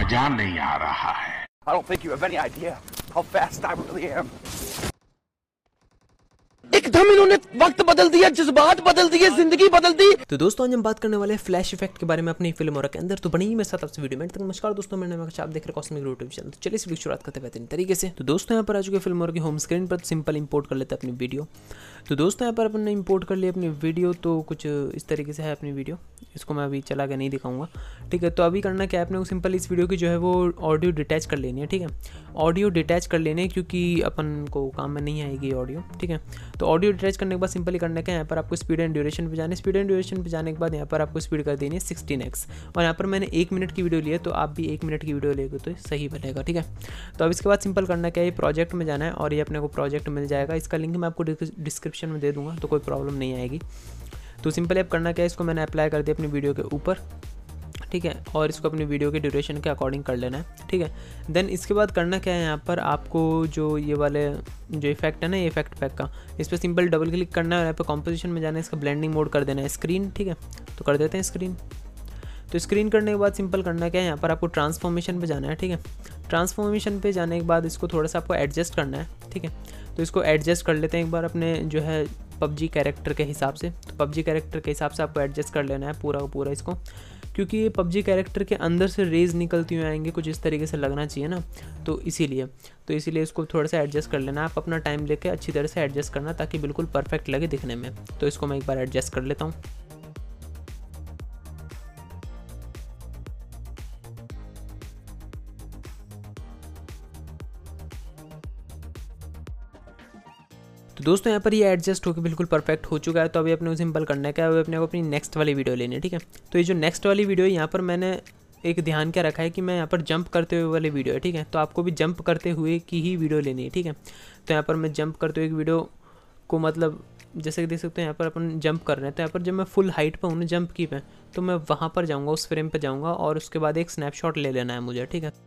मजा नहीं आ रहा है। I don't think you have any idea how fast I really am. एकदम इन्होंने वक्त बदल दिया, जज्बात बदल दिए, जिंदगी बदल दी। तो दोस्तों आज हम बात करने वाले हैं फ्लैश इफेक्ट के बारे में अपनी फिल्म और के अंदर। तो बनी ही मेरे साथ आपसे वीडियो में। नमस्कार दोस्तों, मेरा नाम है, आप देख रहे हैं कॉस्मिक यूट्यूब चैनल। तो चलिए इस वीडियो शुरुआत करते हैं बेहतरीन तरीके से। तो दोस्तों यहाँ पर आ चुके फिल्म और की होम स्क्रीन पर सिंपल इंपोर्ट कर लेते हैं अपनी वीडियो। तो दोस्तों यहाँ पर अपन ने इंपोर्ट कर लिया अपनी वीडियो। तो कुछ इस तरीके से है अपनी वीडियो, इसको मैं अभी चला के नहीं दिखाऊंगा, ठीक है। तो अभी करना क्या है, अपने को सिंपल इस वीडियो की जो है वो ऑडियो डिटैच कर लेनी है, ठीक है। ऑडियो डिटैच कर लेने हैं क्योंकि अपन को काम में नहीं आएगी ऑडियो, ठीक है। तो ऑडियो डिटैच करने के बाद सिंपली करना क्या है, यहाँ पर आपको स्पीड एंड ड्यूरेशन पे जाना है। स्पीड एंड ड्यूरेशन पे जाने के बाद यहाँ पर आपको स्पीड कर देनी है 16x। और यहाँ पर मैंने 1 मिनट की वीडियो ली है, तो आप भी 1 मिनट की वीडियो लेगे तो सही बनेगा, ठीक है। तो अब इसके बाद सिंपल करना क्या है, प्रोजेक्ट में जाना है और ये अपने को प्रोजेक्ट मिल जाएगा। इसका लिंक मैं आपको डिस्क्रिप्शन में दे दूँगा, तो कोई प्रॉब्लम नहीं आएगी। तो सिंपली अब करना क्या है, इसको मैंने अप्लाई कर दिया अपनी वीडियो के ऊपर, ठीक है। और इसको अपनी वीडियो के ड्यूरेशन के अकॉर्डिंग कर लेना है, ठीक है। देन इसके बाद करना क्या है, यहाँ पर आपको जो ये वाले जो इफेक्ट है ना, ये इफेक्ट पैक का, इस पर सिंपल डबल क्लिक करना है और यहाँ पर कॉम्पोजिशन में जाना है, इसका ब्लेंडिंग मोड कर देना है स्क्रीन, ठीक है। तो कर देते हैं स्क्रीन। तो स्क्रीन करने के बाद सिंपल करना क्या है, यहाँ पर आपको ट्रांसफॉर्मेशन पे जाना है, ठीक है। ट्रांसफॉर्मेशन पे जाने के बाद इसको थोड़ा सा आपको एडजस्ट करना है, ठीक है। तो इसको एडजस्ट कर लेते हैं एक बार अपने जो है पबजी कैरेक्टर के हिसाब से। तो पबजी कैरेक्टर के हिसाब से आपको एडजस्ट कर लेना है पूरा का पूरा इसको, क्योंकि ये पबजी कैरेक्टर के अंदर से रेज निकलती हुई आएंगे, कुछ इस तरीके से लगना चाहिए ना, तो इसीलिए इसको थोड़ा सा एडजस्ट कर लेना। आप अपना टाइम लेके अच्छी तरह से एडजस्ट करना ताकि बिल्कुल परफेक्ट लगे दिखने में। तो इसको मैं एक बार एडजस्ट कर लेता हूँ। तो दोस्तों यहाँ पर ये एडजस्ट होकर बिल्कुल परफेक्ट हो चुका है। तो अभी अपने को सिंपल करना है क्या है, अपने को अपनी नेक्स्ट वाली वीडियो लेनी है, ठीक है। तो ये जो नेक्स्ट वाली वीडियो है, यहाँ पर मैंने एक ध्यान क्या रखा है कि मैं यहाँ पर जंप करते हुए वाली वीडियो है, ठीक है। तो आपको भी जंप करते हुए की ही वीडियो लेनी है, ठीक है। तो यहाँ पर मैं जंप करते हुए एक वीडियो को, मतलब जैसे कि देख सकते हैं यहाँ पर अपन जंप कर रहे हैं। तो यहाँ पर जब मैं फुल हाइट पर हूँ जंप की पे, तो मैं वहाँ पर जाऊँगा, उस फ्रेम पर जाऊँगा और उसके बाद एक स्नैपशॉट ले लेना है मुझे, ठीक है।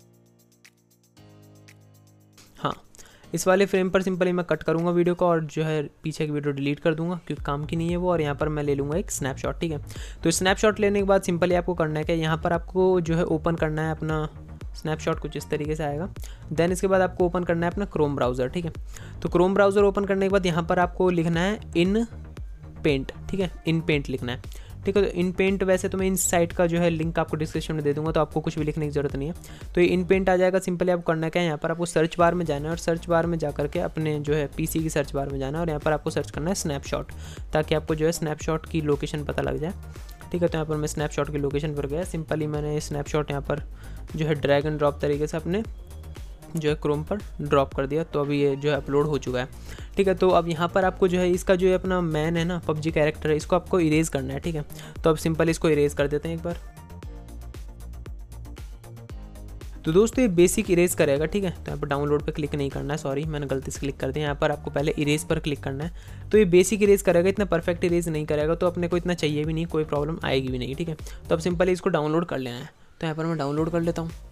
हाँ, इस वाले फ्रेम पर सिंपली मैं कट करूंगा वीडियो को और जो है पीछे की वीडियो डिलीट कर दूंगा क्योंकि काम की नहीं है वो। और यहाँ पर मैं ले लूँगा एक स्नैपशॉट, ठीक है। तो स्नैपशॉट लेने के बाद सिंपली आपको करना है कि यहाँ पर आपको जो है ओपन करना है अपना स्नैपशॉट, कुछ इस तरीके से आएगा। देन इसके बाद आपको ओपन करना है अपना क्रोम ब्राउज़र, ठीक है। तो क्रोम ब्राउज़र ओपन करने के बाद यहाँ पर आपको लिखना है इन पेंट, ठीक है। इन पेंट लिखना है, ठीक है। तो इन पेंट वैसे तो मैं इन साइट का जो है लिंक आपको डिस्क्रिप्शन में दे दूंगा, तो आपको कुछ भी लिखने की जरूरत नहीं है। तो ये इन पेंट आ जाएगा। सिंपली आपको करना क्या है, यहाँ पर आपको सर्च बार में जाना है और सर्च बार में जाकर के अपने जो है पीसी की सर्च बार में जाना है और यहाँ पर आपको सर्च करना है स्नैपशॉट, ताकि आपको जो है स्नैपशॉट की लोकेशन पता लग जाए, ठीक है। तो यहाँ पर मैं स्नैपशॉट की लोकेशन पर गया। सिंपली मैंने स्नैपशॉट यहाँ पर जो है ड्रैग एंड ड्रॉप तरीके से अपने जो है क्रोम पर ड्रॉप कर दिया। तो अभी ये जो है अपलोड हो चुका है, ठीक है। तो अब यहाँ पर आपको जो है इसका जो है अपना मैन है ना, पबजी कैरेक्टर है, इसको आपको इरेज करना है, ठीक है। तो अब सिंपल इसको इरेज कर देते हैं एक बार। तो दोस्तों ये बेसिक इरेज करेगा, ठीक है। तो यहाँ पर डाउनलोड पे क्लिक नहीं करना है, सॉरी मैंने गलती से क्लिक कर दिया। यहाँ पर आपको पहले इरेज पर क्लिक करना है। तो ये बेसिक इरेज करेगा, इतना परफेक्ट इरेज नहीं करेगा, तो अपने को इतना चाहिए भी नहीं, कोई प्रॉब्लम आएगी भी नहीं, ठीक है। तो अब सिंपली इसको डाउनलोड कर लेना है। तो यहाँ पर मैं डाउनलोड कर लेता हूँ।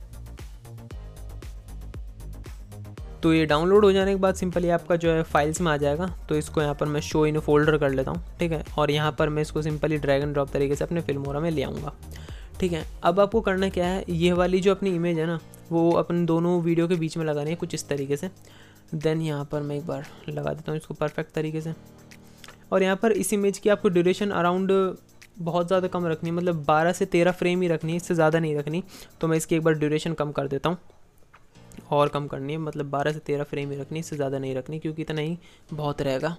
तो ये डाउनलोड हो जाने के बाद सिंपली आपका जो है फाइल्स में आ जाएगा। तो इसको यहाँ पर मैं शो इन फोल्डर कर लेता हूँ, ठीक है। और यहाँ पर मैं इसको सिंपली ड्रैग एंड ड्रॉप तरीके से अपने फिल्मोरा में ले आऊँगा, ठीक है। अब आपको करना क्या है, ये वाली जो अपनी इमेज है ना, वो अपन दोनों वीडियो के बीच में लगानी है कुछ इस तरीके से। देन यहाँ पर मैं एक बार लगा देता हूँ इसको परफेक्ट तरीके से। और यहाँ पर इस इमेज की आपको ड्यूरेशन अराउंड बहुत ज़्यादा कम रखनी है, मतलब 12 से 13 फ्रेम ही रखनी है, इससे ज़्यादा नहीं रखनी। तो मैं इसकी एक बार ड्यूरेशन कम कर देता हूँ, और कम करनी है, मतलब 12 से 13 फ्रेम ही रखनी है, इससे ज़्यादा नहीं रखनी क्योंकि इतना ही बहुत रहेगा,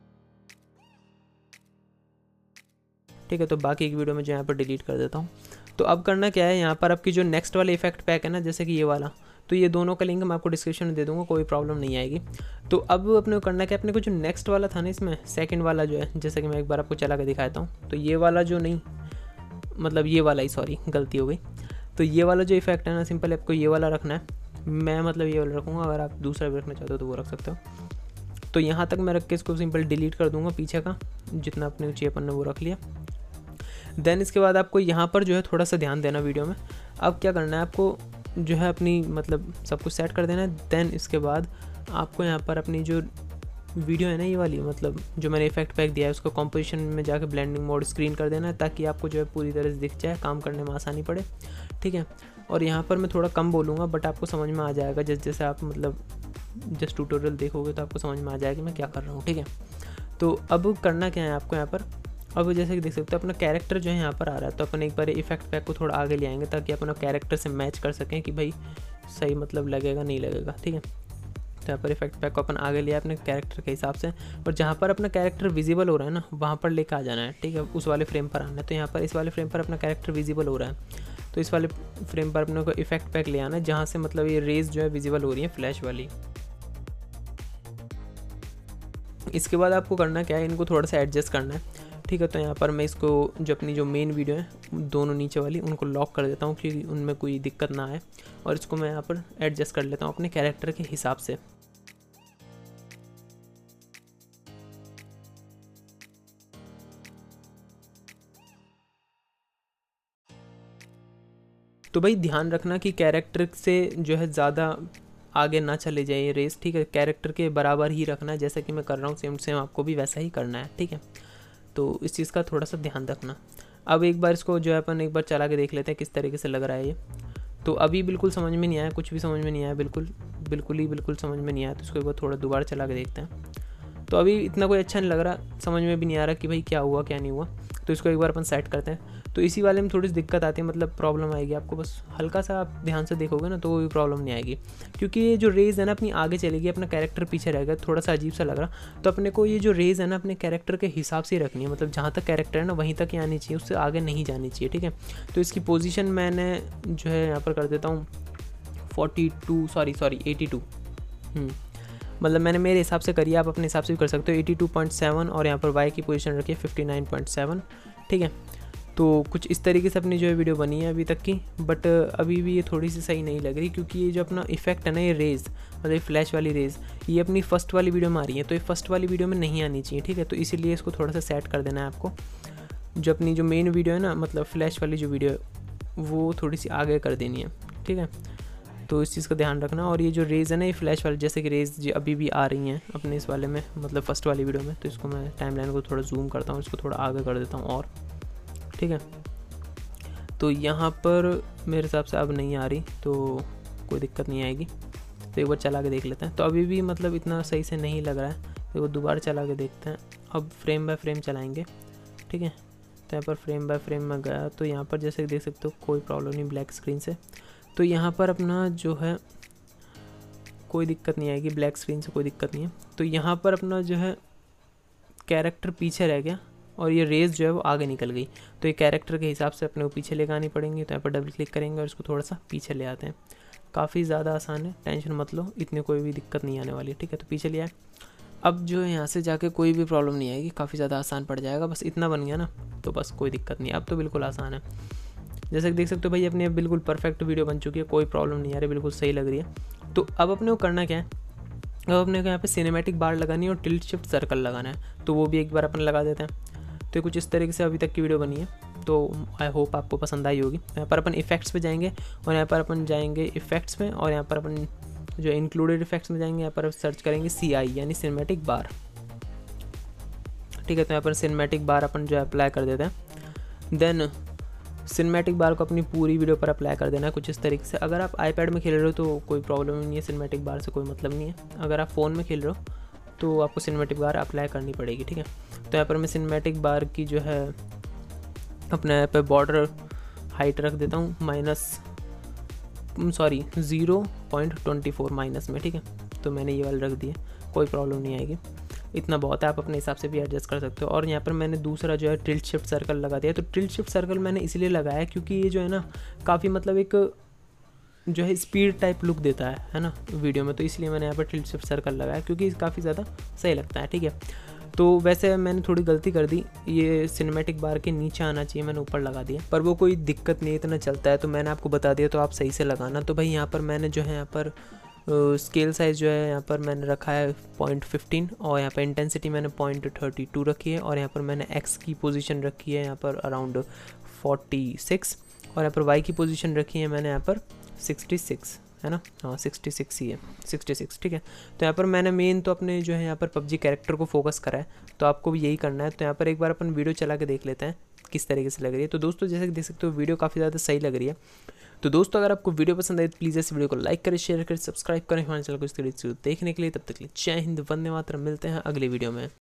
ठीक है। तो बाकी एक वीडियो में जो यहाँ पर डिलीट कर देता हूँ। तो अब करना क्या है, यहाँ पर आपकी जो नेक्स्ट वाला इफेक्ट पैक है ना, जैसे कि ये वाला, तो ये दोनों का लिंक मैं आपको डिस्क्रिप्शन में दे दूँगा, कोई प्रॉब्लम नहीं आएगी। तो अब अपने को करना क्या, अपने को जो नेक्स्ट वाला था ना इसमें सेकेंड वाला जो है, जैसे कि मैं एक बार आपको चला के दिखाता हूँ। तो ये वाला जो नहीं, मतलब ये वाला ही, सॉरी गलती हो गई। तो ये वाला जो इफेक्ट है ना, सिंपल आपको ये वाला रखना है। मैं मतलब ये वाला रखूँगा, अगर आप दूसरा भी रखना चाहते हो तो वो रख सकते हो। तो यहाँ तक मैं रख के इसको सिंपल डिलीट कर दूँगा, पीछे का जितना अपने चाहिए अपन ने वो रख लिया। देन इसके बाद आपको यहाँ पर जो है थोड़ा सा ध्यान देना वीडियो में। अब क्या करना है, आपको जो है अपनी मतलब सब कुछ सेट कर देना है। देन इसके बाद आपको यहाँ पर अपनी जो वीडियो है ना ये वाली, मतलब जो मैंने इफेक्ट पैक दिया है उसको कंपोजिशन में जाकर ब्लेंडिंग मोड स्क्रीन कर देना है, ताकि आपको जो है पूरी तरह से दिख जाए, काम करने में आसानी पड़े, ठीक है। और यहाँ पर मैं थोड़ा कम बोलूँगा, बट आपको समझ में आ जाएगा जैसे जैसे आप मतलब जस्ट ट्यूटोरियल देखोगे तो आपको समझ में आ जाएगा मैं क्या कर रहा हूँ, ठीक है। तो अब करना क्या है आपको यहाँ पर, अब जैसे कि देख सकते हो अपना कैरेक्टर जो है यहाँ पर आ रहा है, तो अपन एक बार इफेक्ट पैक को थोड़ा आगे ले आएंगे ताकि अपना कैरेक्टर से मैच कर सकें कि भाई सही मतलब लगेगा नहीं लगेगा, ठीक है। तो यहाँ पर इफेक्ट पैक को अपन आगे लिया अपने कैरेक्टर के हिसाब से, और जहाँ पर अपना कैरेक्टर विजिबल हो रहा है ना वहाँ पर लेकर आ जाना है, ठीक है, उस वाले फ्रेम पर आना है। तो यहाँ पर इस वाले फ्रेम पर अपना कैरेक्टर विजिबल हो रहा है, तो इस वाले फ्रेम पर अपने को इफेक्ट पैक ले आना है जहाँ से मतलब ये रेज जो है विजिबल हो रही है फ्लैश वाली। इसके बाद आपको करना क्या है, इनको थोड़ा सा एडजस्ट करना है, ठीक है। तो यहाँ पर मैं इसको जो अपनी जो मेन वीडियो है दोनों नीचे वाली उनको लॉक कर देता हूँ क्योंकि उनमें कोई दिक्कत ना आए, और इसको मैं यहाँ पर एडजस्ट कर लेता हूँ अपने कैरेक्टर के हिसाब से। तो भाई ध्यान रखना कि कैरेक्टर से जो है ज़्यादा आगे ना चले जाए ये रेस, ठीक है, कैरेक्टर के बराबर ही रखना है, जैसा कि मैं कर रहा हूँ सेम सेम आपको भी वैसा ही करना है, ठीक है। तो इस चीज़ का थोड़ा सा ध्यान रखना। अब एक बार इसको जो है अपन एक बार चला के देख लेते हैं किस तरीके से लग रहा है ये। तो अभी बिल्कुल समझ में नहीं आया, कुछ भी समझ में नहीं आया, बिल्कुल समझ में नहीं आया, तो इसको एक बार थोड़ा दोबारा चला के देखते हैं। तो अभी इतना कोई अच्छा नहीं लग रहा, समझ में भी नहीं आ रहा कि भाई क्या हुआ क्या नहीं हुआ, तो इसको एक बार अपन सेट करते हैं। तो इसी वाले में थोड़ी सी दिक्कत आती है, मतलब प्रॉब्लम आएगी आपको, बस हल्का सा आप ध्यान से देखोगे ना तो कोई प्रॉब्लम नहीं आएगी, क्योंकि ये जो रेज है ना अपनी आगे चलेगी, अपना कैरेक्टर पीछे रहेगा, थोड़ा सा अजीब सा लग रहा। तो अपने को ये जो रेज है ना अपने कैरेक्टर के हिसाब से रखनी है, मतलब जहाँ तक कैरेक्टर है ना वहीं तक ही आनी चाहिए, उससे आगे नहीं जानी चाहिए, ठीक है। तो इसकी पोजीशन मैंने जो है यहाँ पर कर देता हूँ 82 मतलब मैंने मेरे हिसाब से करिए, आप अपने हिसाब से भी कर सकते हो 82.7, और यहाँ पर वाई की पोजीशन रखिए 59.7, ठीक है। तो कुछ इस तरीके से अपनी जो है वीडियो बनी है अभी तक की, बट अभी भी ये थोड़ी सी सही नहीं लग रही, क्योंकि ये जो अपना इफेक्ट है ना ये रेज़ मतलब फ्लैश वाली रेज़ ये अपनी फर्स्ट वाली वीडियो में आ रही है, तो ये फर्स्ट वाली वीडियो में नहीं आनी चाहिए, ठीक है। तो इसीलिए इसको थोड़ा सा सेट कर देना है आपको, जो अपनी जो मेन वीडियो है ना मतलब फ्लैश वाली जो वीडियो है वो थोड़ी सी आगे कर देनी है, ठीक है। तो इस चीज़ का ध्यान रखना। और ये जो रेज़ है ना ये फ्लैश वाली जैसे कि रेज़ जो अभी भी आ रही हैं अपने इस वाले में मतलब फर्स्ट वाली वीडियो में, तो इसको मैं टाइमलाइन को थोड़ा जूम करता हूँ, इसको थोड़ा आगे कर देता हूँ और, ठीक है। तो यहाँ पर मेरे हिसाब से अब नहीं आ रही, तो कोई दिक्कत नहीं आएगी। तो एक बार चला के देख लेते हैं। तो अभी भी मतलब इतना सही से नहीं लग रहा है, तो वो दोबारा चला के देखते हैं। अब फ्रेम बाय फ्रेम चलाएंगे, ठीक है। तो यहाँ पर फ्रेम बाय फ्रेम में गया, तो यहाँ पर जैसे देख सकते हो कोई प्रॉब्लम नहीं ब्लैक स्क्रीन से। तो यहाँ पर अपना जो है कोई दिक्कत नहीं आएगी, ब्लैक स्क्रीन से कोई दिक्कत नहीं है। तो यहाँ पर अपना जो है कैरेक्टर पीछे रह गया और ये रेस जो है वो आगे निकल गई, तो ये कैरेक्टर के हिसाब से अपने को पीछे लेकर आनी पड़ेंगी। तो यहाँ पर डबल क्लिक करेंगे और इसको थोड़ा सा पीछे ले आते हैं। काफ़ी ज़्यादा आसान है, टेंशन मत लो, इतनी कोई भी दिक्कत नहीं आने वाली, ठीक है। तो पीछे लिया, अब जो है यहाँ से जाके कोई भी प्रॉब्लम नहीं आएगी, काफ़ी ज़्यादा आसान पड़ जाएगा। बस इतना बन गया ना तो बस कोई दिक्कत नहीं, अब तो बिल्कुल आसान है। जैसे कि देख सकते हो भाई अपनी बिल्कुल परफेक्ट वीडियो बन चुकी है, कोई प्रॉब्लम नहीं आ रही, बिल्कुल सही लग रही है। तो अब अपने को करना क्या है, अब अपने को यहाँ पे सिनेमैटिक बार लगानी है और टिल्ट शिफ्ट सर्कल लगाना है, तो वो भी एक बार अपन लगा देते हैं। तो कुछ इस तरीके से अभी तक की वीडियो बनी है, तो आई होप आपको पसंद आई होगी। यहाँ पर अपन इफेक्ट्स पे जाएंगे और यहाँ पर अपन जाएंगे इफेक्ट्स में, और यहाँ पर अपन जो इंक्लूडेड इफेक्ट्स में जाएंगे, यहाँ पर सर्च करेंगे CI यानी सिनेमैटिक बार, ठीक है। तो यहाँ पर सिनेमैटिक बार अपन जो अप्लाई कर देते हैं। देन सिनेमैटिक बार को अपनी पूरी वीडियो पर अप्लाई कर देना है कुछ इस तरीके से। अगर आप आईपैड में खेल रहे हो तो कोई प्रॉब्लम नहीं है, सिनेमैटिक बार से कोई मतलब नहीं है। अगर आप फ़ोन में खेल रहे हो तो आपको सिनेमैटिक बार अप्लाई करनी पड़ेगी, ठीक है। तो यहाँ पर मैं सिनेमैटिक बार की जो है अपने यहाँ पे बॉर्डर हाइट रख देता हूँ -0.24 माइनस में, ठीक है। तो मैंने ये वाला रख दिया, कोई प्रॉब्लम नहीं आएगी, इतना बहुत है, आप अपने हिसाब से भी एडजस्ट कर सकते हो। और यहाँ पर मैंने दूसरा जो है टिल्ट शिफ्ट सर्कल लगा दिया। तो टिल्ट शिफ्ट सर्कल मैंने इसलिए लगाया क्योंकि ये जो है ना काफ़ी मतलब एक जो है स्पीड टाइप लुक देता है ना वीडियो में, तो इसलिए मैंने यहाँ पर टिल्ट शिफ्ट सर्कल लगाया क्योंकि काफ़ी ज़्यादा सही लगता है, ठीक है। तो वैसे मैंने थोड़ी गलती कर दी, ये सिनेमैटिक बार के नीचे आना चाहिए, मैंने ऊपर लगा दिया, पर वो कोई दिक्कत नहीं, इतना चलता है। तो मैंने आपको बता दिया, तो आप सही से लगाना। तो भाई यहाँ पर मैंने जो है यहाँ पर स्केल साइज़ जो है यहाँ पर मैंने रखा है 0.15, और यहाँ पर इंटेंसिटी मैंने 0.32 रखी है, और यहाँ पर मैंने एक्स की पोजीशन रखी है यहाँ पर अराउंड 46, और यहाँ पर वाई की पोजीशन रखी है मैंने यहाँ पर 66, है ना, हाँ 66 ही है, 66 ठीक है। तो यहाँ पर मैंने मेन तो अपने जो है यहाँ पर पबजी कैरेक्टर को फोकस करा है, तो आपको भी यही करना है। तो यहाँ पर एक बार अपन वीडियो चला के देख लेते हैं किस तरीके से लग रही है। तो दोस्तों जैसे कि देख सकते हो वीडियो काफ़ी ज़्यादा सही लग रही है। तो दोस्तों अगर आपको वीडियो पसंद आए तो प्लीज़ इस वीडियो को लाइक करें, शेयर करें, सब्सक्राइब करें हमारे चैनल को इस तरीके से देखने के लिए। तब तक के लिए जय हिंद, वंदे मातरम। मिलते हैं अगली वीडियो में।